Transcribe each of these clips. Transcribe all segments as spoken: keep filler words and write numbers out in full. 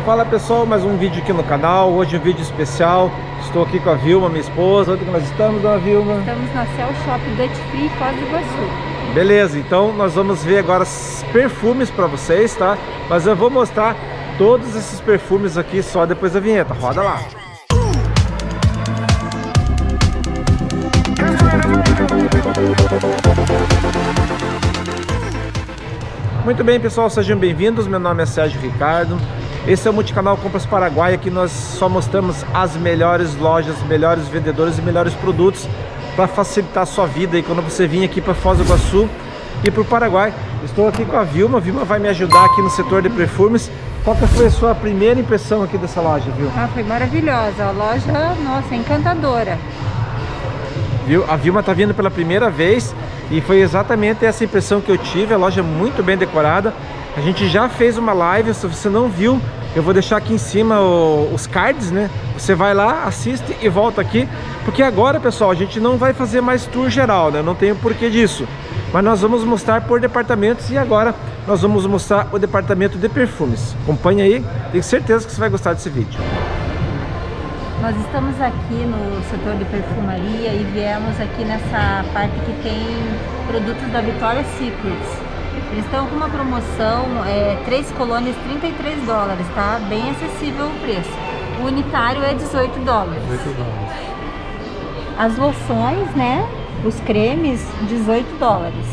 Fala pessoal, mais um vídeo aqui no canal. Hoje um vídeo especial. Estou aqui com a Vilma, minha esposa. Onde que nós estamos, dona Vilma? Estamos na Cell Shop Duty Free, Foz do Iguaçu. Beleza, então nós vamos ver agora os perfumes para vocês, tá? Mas eu vou mostrar todos esses perfumes aqui só depois da vinheta. Roda lá. Muito bem, pessoal, sejam bem-vindos. Meu nome é Sérgio Ricardo. Esse é o Multicanal Compras Paraguai. Aqui nós só mostramos as melhores lojas, melhores vendedores e melhores produtos para facilitar a sua vida aí quando você vir aqui para Foz do Iguaçu e para o Paraguai. Estou aqui com a Vilma. A Vilma vai me ajudar aqui no setor de perfumes. Qual que foi a sua primeira impressão aqui dessa loja, viu? Ah, foi maravilhosa. A loja, nossa, encantadora. Viu? A Vilma tá vindo pela primeira vez e foi exatamente essa impressão que eu tive. A loja é muito bem decorada. A gente já fez uma live, se você não viu, eu vou deixar aqui em cima o, os cards, né? Você vai lá, assiste e volta aqui. Porque agora, pessoal, a gente não vai fazer mais tour geral, né? Não tem o porquê disso. Mas nós vamos mostrar por departamentos e agora nós vamos mostrar o departamento de perfumes. Acompanhe aí, tenho certeza que você vai gostar desse vídeo. Nós estamos aqui no setor de perfumaria e viemos aqui nessa parte que tem produtos da Victoria's Secret. Eles estão com uma promoção, é, três colônias, trinta e três dólares, tá? Bem acessível o preço. O unitário é dezoito dólares. dezoito dólares. As loções, né? Os cremes, dezoito dólares.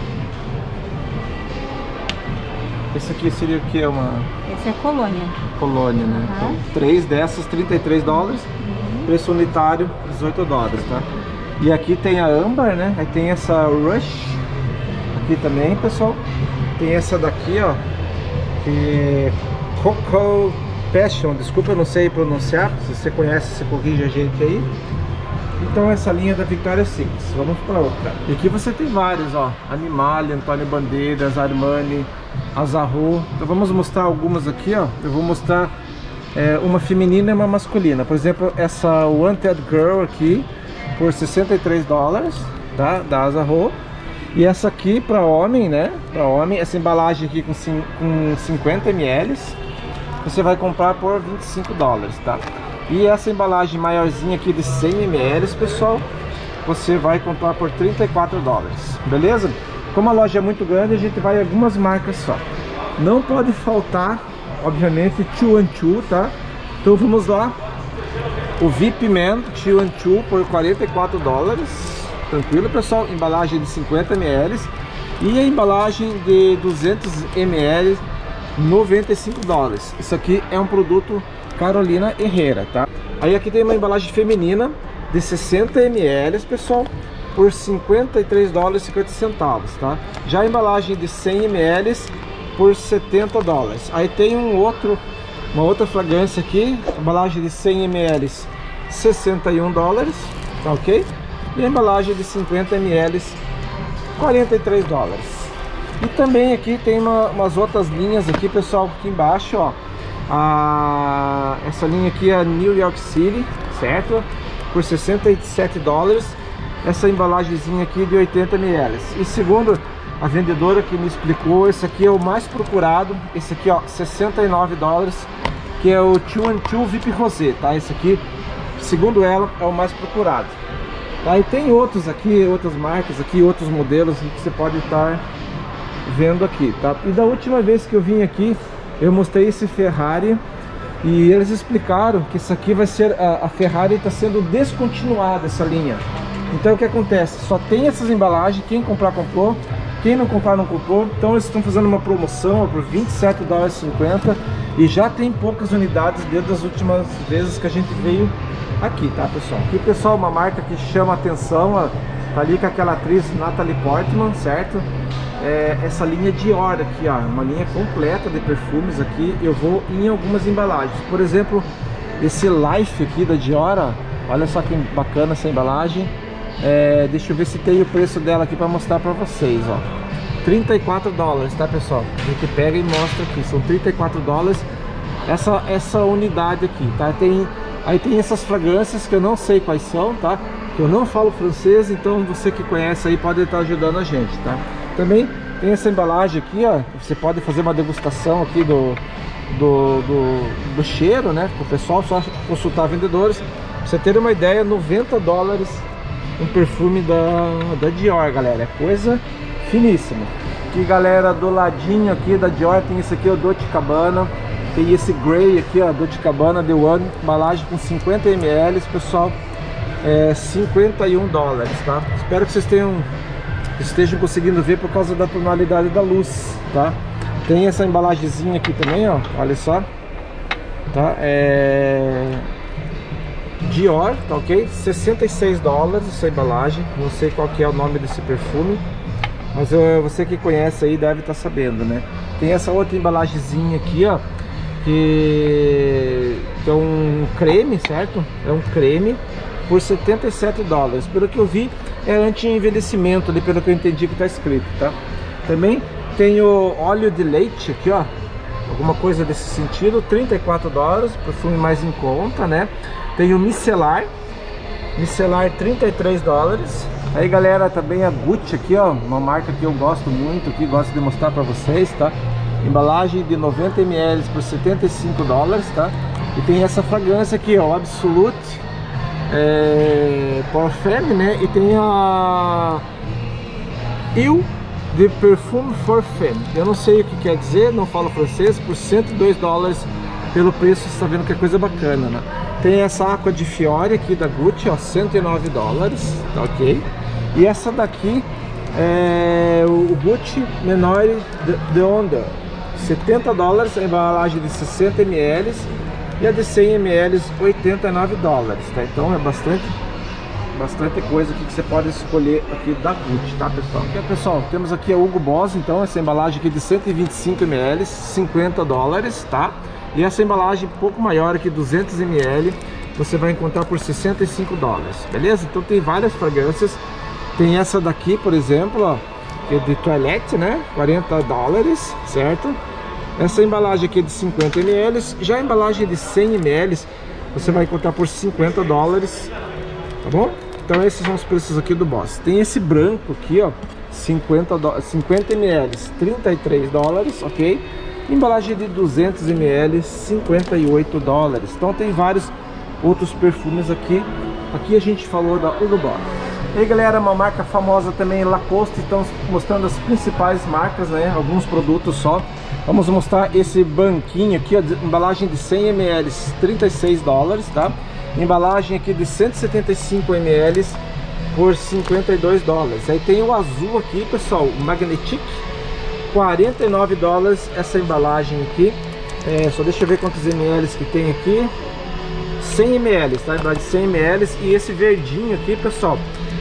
Esse aqui seria o que? Uma... Esse é colônia. Colônia, né? Uhum. Então, três dessas, trinta e três dólares. Uhum. Preço unitário, dezoito dólares, tá? E aqui tem a âmbar, né? Aí tem essa Rush. Aqui também, pessoal. Tem essa daqui, ó. Que é Coco Passion. Desculpa, eu não sei pronunciar. Se você conhece, você corrige a gente aí. Então essa linha da Victoria's Secret. Vamos para outra. E aqui você tem vários, ó. Animale, Antônio Bandeiras, Armani, Azarro. Então vamos mostrar algumas aqui, ó. Eu vou mostrar é, uma feminina e uma masculina. Por exemplo, essa Wanted Girl aqui por sessenta e três dólares, tá? Da Azarro. E essa aqui para homem, né? Para homem, essa embalagem aqui com, com cinquenta mililitros, você vai comprar por vinte e cinco dólares, tá? E essa embalagem maiorzinha aqui de cem mililitros, pessoal, você vai comprar por trinta e quatro dólares, beleza? Como a loja é muito grande, a gente vai em algumas marcas só. Não pode faltar, obviamente, two and two, tá? Então vamos lá. O V I P Man two and two por quarenta e quatro dólares. Tranquilo, pessoal, embalagem de cinquenta mililitros e a embalagem de duzentos mililitros, noventa e cinco dólares. Isso aqui é um produto Carolina Herrera, tá? Aí aqui tem uma embalagem feminina de sessenta mililitros, pessoal, por cinquenta e três dólares e cinquenta centavos, tá? Já a embalagem de cem mililitros por setenta dólares. Aí tem um outro, uma outra fragrância aqui, embalagem de cem mililitros, sessenta e um dólares, tá ok? E a embalagem de cinquenta mililitros, quarenta e três dólares. E também aqui tem uma, umas outras linhas aqui, pessoal, aqui embaixo, ó. A, essa linha aqui é a New York City, certo? Por sessenta e sete dólares. Essa embalagemzinha aqui de oitenta mililitros. E segundo a vendedora que me explicou, esse aqui é o mais procurado. Esse aqui, ó, sessenta e nove dólares, que é o two and two V I P Rosé, tá? Esse aqui, segundo ela, é o mais procurado. Aí tem outros aqui, outras marcas aqui, outros modelos que você pode estar vendo aqui, tá? E da última vez que eu vim aqui, eu mostrei esse Ferrari e eles explicaram que isso aqui vai ser, a, a Ferrari está sendo descontinuada, essa linha. Então o que acontece? Só tem essas embalagens, quem comprar comprou, quem não comprar não comprou. Então eles estão fazendo uma promoção por vinte e sete dólares e cinquenta e já tem poucas unidades desde as últimas vezes que a gente veio aqui, tá, pessoal? Aqui, pessoal, uma marca que chama atenção, ó, tá ali com aquela atriz Natalie Portman, certo? É, essa linha Dior aqui, ó, uma linha completa de perfumes aqui. Eu vou em algumas embalagens, por exemplo, esse Life aqui da Dior, ó, olha só que bacana essa embalagem. É, deixa eu ver se tem o preço dela aqui para mostrar para vocês, ó. trinta e quatro dólares, tá, pessoal? A gente pega e mostra aqui, são trinta e quatro dólares essa, essa unidade aqui, tá? Tem, aí tem essas fragrâncias que eu não sei quais são, tá? Que eu não falo francês, então você que conhece aí pode estar ajudando a gente, tá? Também tem essa embalagem aqui, ó. Você pode fazer uma degustação aqui do, do, do, do cheiro, né? O pessoal só consultar vendedores. Pra você ter uma ideia, noventa dólares um perfume da, da Dior, galera. É coisa finíssima. Aqui, galera, do ladinho aqui da Dior tem esse aqui, o Dolce and Gabbana. Tem esse Grey aqui, ó, Dolce and Gabbana The One, embalagem com cinquenta mililitros, pessoal. É cinquenta e um dólares, tá? Espero que vocês tenham estejam conseguindo ver por causa da tonalidade da luz, tá? Tem essa embalagenzinha aqui também, ó, olha só, tá? É Dior, tá ok? sessenta e seis dólares essa embalagem. Não sei qual que é o nome desse perfume, mas eu, você que conhece aí deve estar sabendo, né? Tem essa outra embalagenzinha aqui, ó, que, que é um creme, certo? É um creme por setenta e sete dólares. Pelo que eu vi, é anti-envelhecimento ali, pelo que eu entendi que tá escrito, tá? Também tem o óleo de leite aqui, ó, alguma coisa desse sentido, trinta e quatro dólares, perfume mais em conta, né? Tem o micelar, micelar trinta e três dólares. Aí, galera, também a Gucci aqui, ó, uma marca que eu gosto muito, que gosto de mostrar pra vocês, tá? Embalagem de noventa mililitros por setenta e cinco dólares, tá? E tem essa fragrância aqui, ó, Absolute É, Parfum, né? E tem a Eau de Perfume for Femme. Eu não sei o que quer dizer, não falo francês. Por cento e dois dólares pelo preço, você está vendo que é coisa bacana, né? Tem essa Aqua de Fiore aqui da Gucci, ó, cento e nove dólares, tá ok? E essa daqui é o Gucci Menor de Onda, setenta dólares, a embalagem de sessenta mililitros. E a de cem mililitros, oitenta e nove dólares, tá? Então é bastante, bastante coisa aqui que você pode escolher aqui da Gucci, tá, pessoal? Aqui, pessoal, temos aqui a Hugo Boss, então, essa embalagem aqui de cento e vinte e cinco mililitros, cinquenta dólares, tá? E essa embalagem um pouco maior aqui, duzentos mililitros, você vai encontrar por sessenta e cinco dólares, beleza? Então tem várias fragrâncias. Tem essa daqui, por exemplo, ó, que é de toilette, né? quarenta dólares, certo? Essa embalagem aqui é de cinquenta mililitros. Já a embalagem de cem mililitros você vai encontrar por cinquenta dólares, tá bom? Então esses são os preços aqui do Boss. Tem esse branco aqui, ó, cinquenta mililitros, trinta e três dólares, ok? Embalagem de duzentos mililitros, cinquenta e oito dólares. Então tem vários outros perfumes aqui. Aqui a gente falou da Hugo Boss. E aí, galera, uma marca famosa também, Lacoste. Estão mostrando as principais marcas, né? Alguns produtos só. Vamos mostrar esse banquinho aqui, ó, de embalagem de cem mililitros, trinta e seis dólares, tá? Embalagem aqui de cento e setenta e cinco mililitros por cinquenta e dois dólares. Aí tem o azul aqui, pessoal, o Magnetic, quarenta e nove dólares essa embalagem aqui. É, só deixa eu ver quantos mililitros que tem aqui. cem mililitros, tá? Embalagem de cem mililitros. E esse verdinho aqui, pessoal,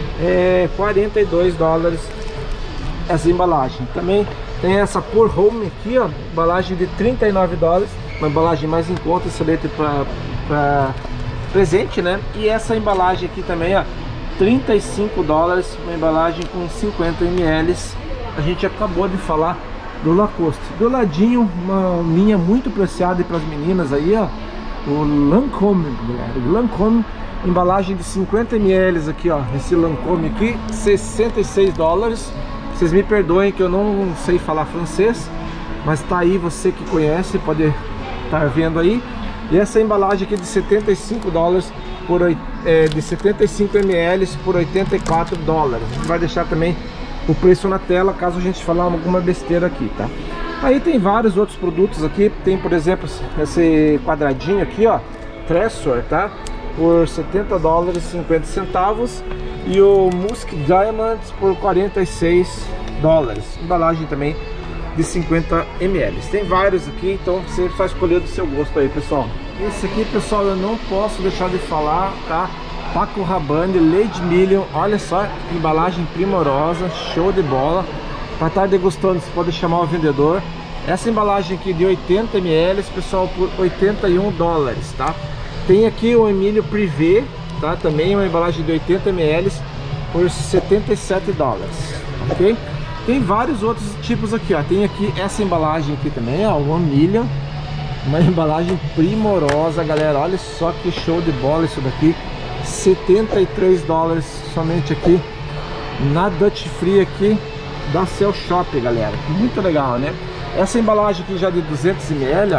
é quarenta e dois dólares essa embalagem. Também tem essa Pour Home aqui, ó, embalagem de trinta e nove dólares, uma embalagem mais em conta, excelente para presente, né? E essa embalagem aqui também, ó, trinta e cinco dólares, uma embalagem com cinquenta mililitros. A gente acabou de falar do Lacoste. Do ladinho, uma linha muito apreciada para as meninas aí, ó, o Lancôme, galera. O Lancôme, embalagem de cinquenta mililitros aqui, ó, esse Lancôme aqui, sessenta e seis dólares. Vocês me perdoem que eu não sei falar francês, mas tá aí, você que conhece pode estar vendo aí. E essa embalagem aqui de setenta e cinco dólares por é, de setenta e cinco mililitros por oitenta e quatro dólares. A gente vai deixar também o preço na tela caso a gente falar alguma besteira aqui, tá? Aí tem vários outros produtos aqui. Tem, por exemplo, esse quadradinho aqui, ó, Tresor, tá? Por setenta dólares e cinquenta centavos. E o Musk Diamonds por quarenta e seis dólares. Embalagem também de cinquenta mililitros. Tem vários aqui, então você só escolher do seu gosto aí, pessoal. Esse aqui, pessoal, eu não posso deixar de falar, tá? Paco Rabanne Lady Million. Olha só, embalagem primorosa, show de bola. Para estar degustando, você pode chamar o vendedor. Essa embalagem aqui de oitenta mililitros, pessoal, por oitenta e um dólares, tá? Tem aqui o Emílio Privé, tá? Também uma embalagem de oitenta mililitros por setenta e sete dólares, ok? Tem vários outros tipos aqui, ó. Tem aqui essa embalagem aqui também, ó, One Million. Uma embalagem primorosa, galera. Olha só que show de bola isso daqui. setenta e três dólares somente aqui na Duty Free aqui da Cell Shop, galera. Muito legal, né? Essa embalagem aqui já de duzentos mililitros, ó,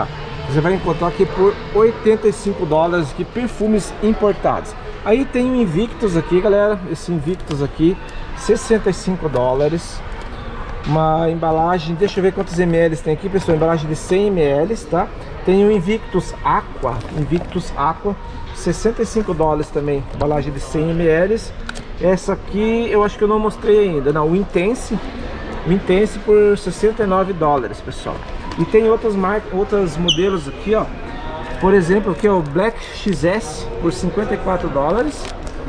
você vai encontrar aqui por oitenta e cinco dólares aqui, perfumes importados. Aí tem o Invictus aqui, galera, esse Invictus aqui, sessenta e cinco dólares. Uma embalagem, deixa eu ver quantos ml tem aqui, pessoal, embalagem de cem mililitros, tá? Tem o Invictus Aqua, Invictus Aqua, sessenta e cinco dólares também, embalagem de cem mililitros. Essa aqui eu acho que eu não mostrei ainda, não, o Intense, o Intense por sessenta e nove dólares, pessoal. E tem outras marcas, outros modelos aqui, ó. Por exemplo, aqui ó, o Black X S por cinquenta e quatro dólares,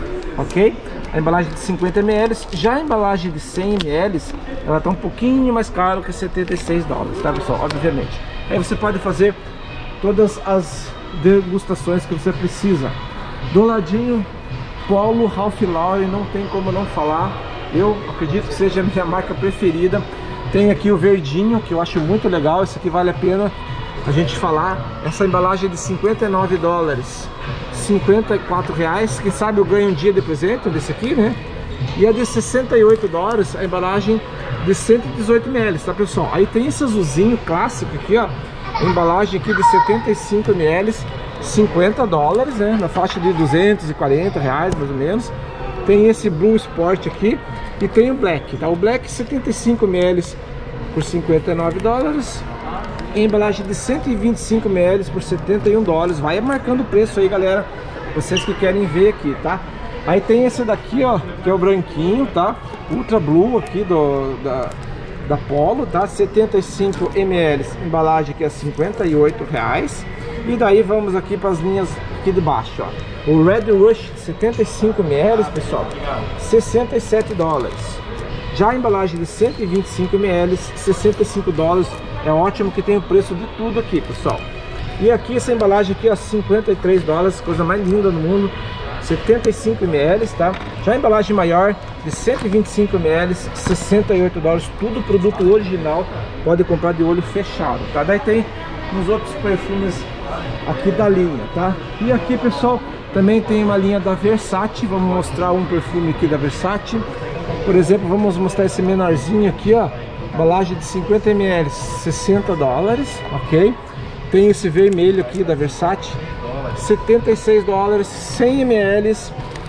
ok? A embalagem de cinquenta mililitros, já a embalagem de cem mililitros, ela tá um pouquinho mais cara que setenta e seis dólares, tá, pessoal? Obviamente. Aí você pode fazer todas as degustações que você precisa. Do ladinho, Polo Ralph Lauren, não tem como não falar. Eu acredito que seja a minha marca preferida. Tem aqui o verdinho, que eu acho muito legal. Esse aqui vale a pena a gente falar. Essa embalagem é de cinquenta e nove dólares, cinquenta e quatro reais. Quem sabe eu ganho um dia de presente desse aqui, né? E a de sessenta e oito dólares, a embalagem de cento e dezoito mililitros, tá, pessoal? Aí tem esse azulzinho clássico aqui, ó. A embalagem aqui de setenta e cinco mililitros, cinquenta dólares, né? Na faixa de duzentos e quarenta reais, mais ou menos. Tem esse Blue Sport aqui e tem o Black, tá? O Black setenta e cinco mililitros por cinquenta e nove dólares. Em embalagem de cento e vinte e cinco mililitros por setenta e um dólares. Vai marcando o preço aí, galera, vocês que querem ver aqui, tá? Aí tem esse daqui, ó, que é o branquinho, tá? Ultra Blue aqui do, da, da Polo, tá? setenta e cinco mililitros, embalagem aqui é cinquenta e oito reais. E daí vamos aqui para as linhas aqui de baixo, ó. O Red Rush setenta e cinco mililitros, pessoal, sessenta e sete dólares. Já a embalagem de cento e vinte e cinco mililitros, sessenta e cinco dólares. É ótimo que tem o preço de tudo aqui, pessoal. E aqui essa embalagem aqui, ó, cinquenta e três dólares, coisa mais linda do mundo. setenta e cinco mililitros, tá? Já a embalagem maior de cento e vinte e cinco mililitros, sessenta e oito dólares, tudo produto original, pode comprar de olho fechado, tá? Daí tem uns outros perfumes aqui da linha, tá? E aqui, pessoal, também tem uma linha da Versace. Vamos mostrar um perfume aqui da Versace. Por exemplo, vamos mostrar esse menorzinho aqui, ó, embalagem de cinquenta mililitros, sessenta dólares, ok? Tem esse vermelho aqui da Versace, setenta e seis dólares, cem mililitros.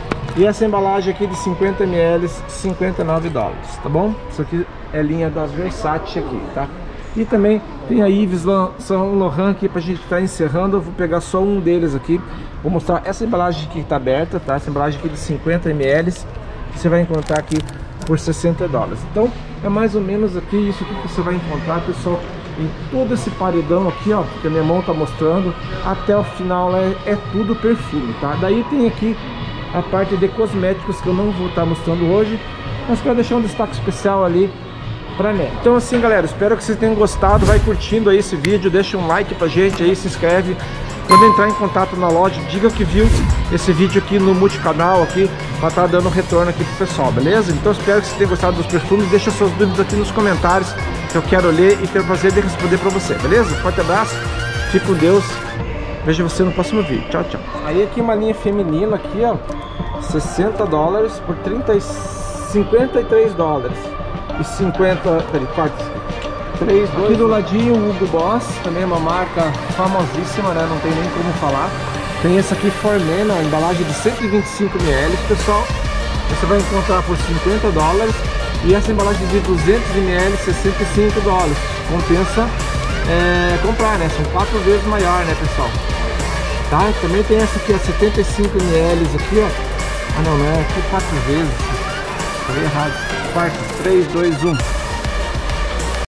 E essa embalagem aqui de cinquenta mililitros, cinquenta e nove dólares, tá bom? Isso aqui é linha da Versace aqui, tá? E também tem a Yves Saint Laurent aqui pra gente estar encerrando. Eu vou pegar só um deles aqui. Vou mostrar essa embalagem aqui que tá aberta, tá? Essa embalagem aqui de cinquenta mililitros, você vai encontrar aqui por sessenta dólares. Então é mais ou menos aqui isso aqui que você vai encontrar, pessoal, em todo esse paredão aqui, ó, que a minha mão tá mostrando. Até o final é, é tudo perfume, tá? Daí tem aqui a parte de cosméticos que eu não vou estar mostrando hoje, mas quero deixar um destaque especial ali pra mim. Então assim, galera, espero que vocês tenham gostado. Vai curtindo aí esse vídeo, deixa um like pra gente aí, se inscreve. Quando entrar em contato na loja, diga que viu esse vídeo aqui no multicanal aqui, pra estar dando retorno aqui pro pessoal, beleza? Então espero que vocês tenham gostado dos perfumes. Deixa suas dúvidas aqui nos comentários, que eu quero ler e ter o prazer de responder pra você, beleza? Forte abraço, fique com Deus, vejo você no próximo vídeo. Tchau, tchau. Aí aqui uma linha feminina aqui, ó, sessenta dólares por trinta, cinquenta e três dólares e cinquenta, peraí, quatro, três, dois. Aqui do ladinho o Hugo Boss, também é uma marca famosíssima, né? Não tem nem como falar. Tem essa aqui Formena, embalagem de cento e vinte e cinco mililitros, pessoal. Você vai encontrar por cinquenta dólares. E essa embalagem de duzentos mililitros, sessenta e cinco dólares. Compensa é, comprar, né? São quatro vezes maior, né, pessoal? Tá? Também tem essa aqui, ó, setenta e cinco mililitros aqui, ó. Ah, não, não é aqui quatro vezes. Falei errado. Quarto, três, dois, um.